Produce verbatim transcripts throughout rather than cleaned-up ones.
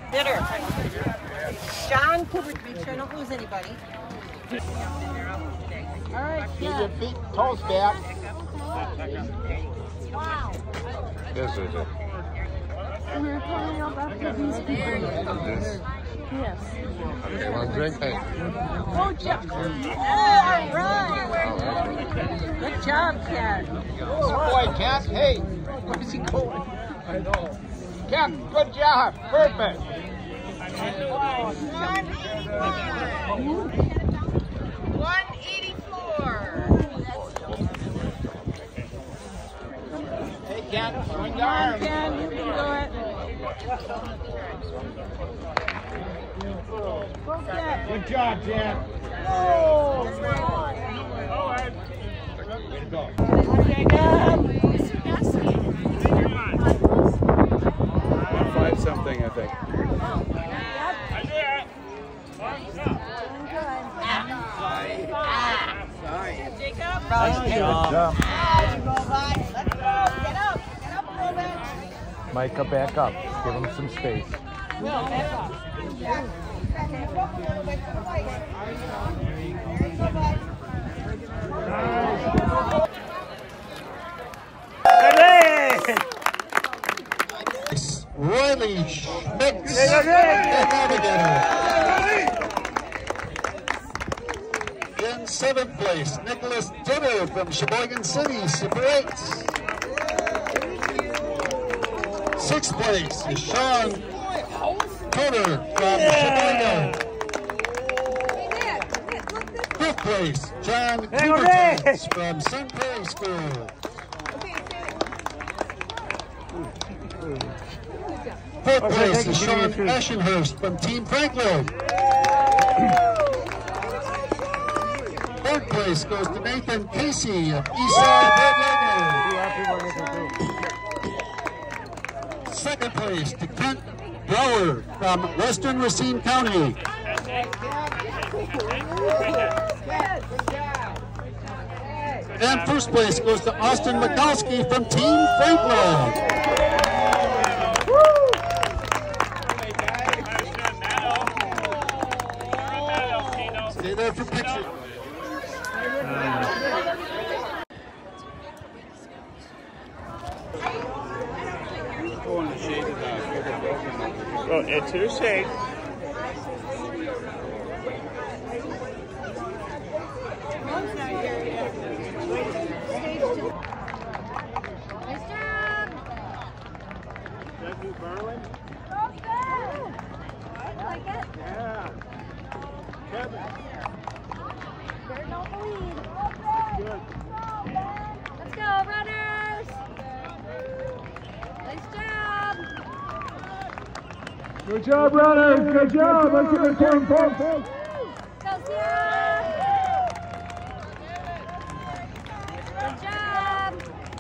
Bitter. John, cover, make sure I don't lose anybody. All right, keep your feet, toes back. Wow. This is it. And we're calling up after these people. This. Yes. Okay, well, drink it. Oh, Jeff. Oh, all right. Good job, Ken. Good boy, Ken. Hey. Where's he going? I know. Ken, good job. Perfect. one eighty-four. Hey, Ken, swing Come the on, arm. Ken, you can do it. Go get. Good job, Ken. Oh, Way to go. Five something, I think. Jacob. Nice job. Let's go. Get up. Get up a little bit. Micah, back up. Give him some space. No, back up. Back up a little bit to the right. There you go, bud. Riley Schmidt, the navigator. In seventh place, Nicholas Dinner from Sheboygan City, Super eights. Sixth place is Sean Turner from Sheboygan. Fifth place, John Kubertons from Sun Prairie School. Fourth place is Sean Ashenhurst from Team Franklin. Third place goes to Nathan Casey of Eastside Red Lego. Second place to Kent Brower from Western Racine County. And first place goes to Austin Mikowski from Team Franklin. Stay there for pictures. Go in the shade of that. Go into the shade. Nice job. That new Berlin? I like it. Yeah. Kevin. They're not the lead. Good. Let's go, runners. Nice job. Good job, runners. Good job. Let's give it to them, folks. Go, Sierra. Good job.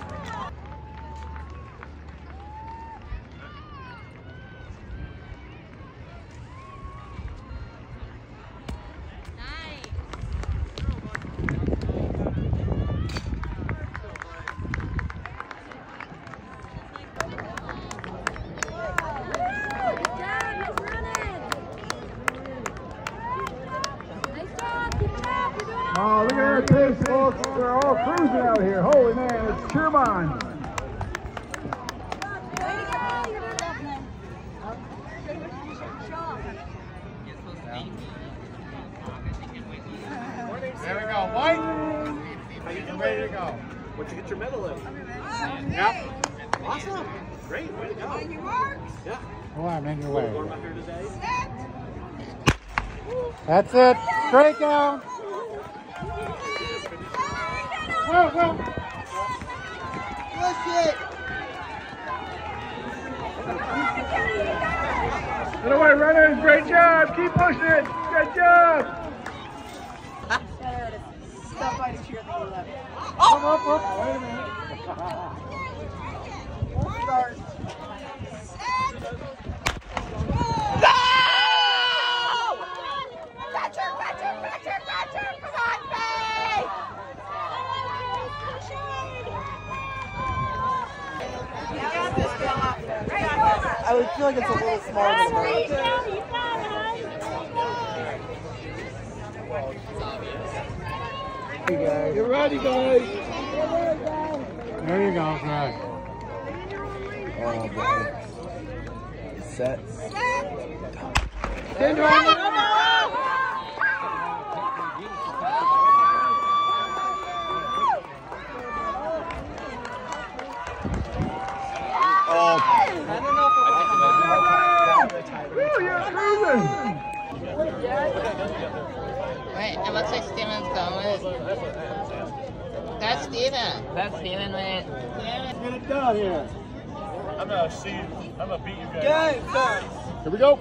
Oh, look at that pace, folks. They're all cruising out here. Holy man, it's Sherman. There we go, White. Ready to go. What'd you get your medal in? Yep. Awesome. Great. Way to go. Yeah. Hold on, I'm in your way. Warm up here today. That's it. Straight down. Whoa, whoa. Push it. Get away, runners. Great job. Keep pushing it. Good job. Stop by to cheer the eleven. Up, up, up. Wait a minute. We'll start. Patrick, Patrick, Patrick, Patrick, come on, Faye! I would keep feel like it's a little smaller than that. Get ready, guys. There you go, Greg. Oh, boy. Set. Stand around. I don't know if it Woo, you're cruising. Wait, it looks like Steven's going. That's Steven. That's Steven, wait. Get it done here. I'm gonna see you. I'm gonna beat you guys. Here we go.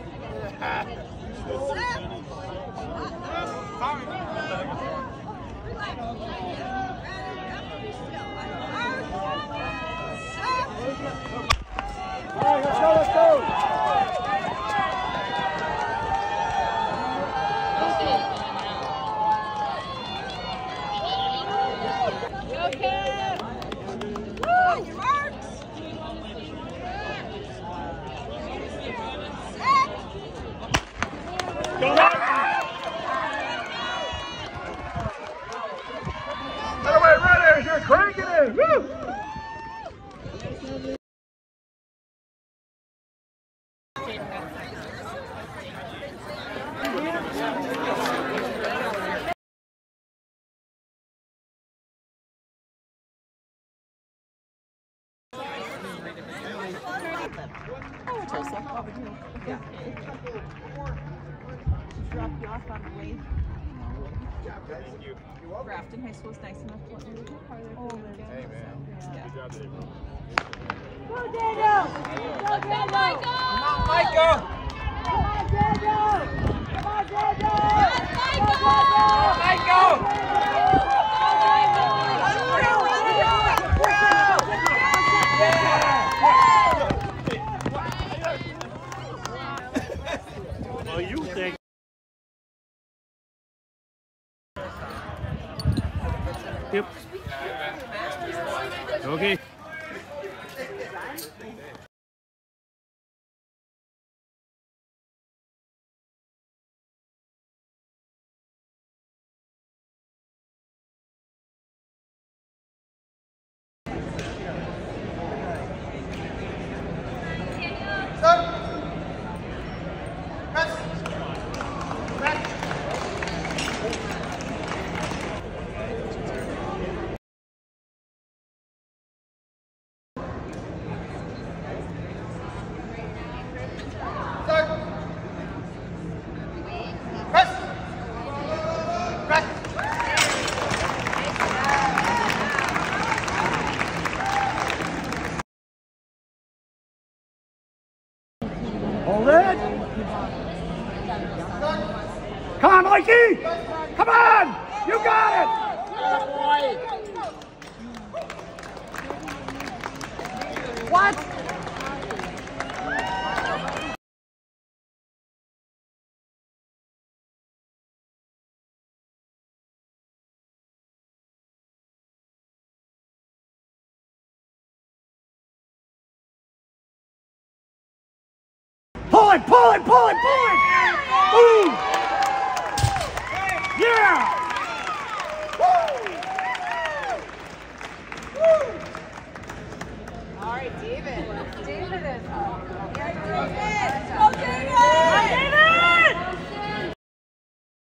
All right, let's go, let's go. Getaway runners, you're cranking it! Woo! Drop you off on the way. Grafton High School is nice enough to let me live in Carter. Oh, hey, man. Yeah. Good job, Daniel. Go, Daniel! Go, Daniel! Come on, Michael! Come on, Daniel! Come on, Daniel! Come on, Michael! Well, you think. Yep. Okay. Hold it! Come on, Mikey! Come on! You got it! What? Pull it, pull it, pull it, pull it! Boom! Yeah! Woo! Woo! All right, David. David is up. Yeah, David.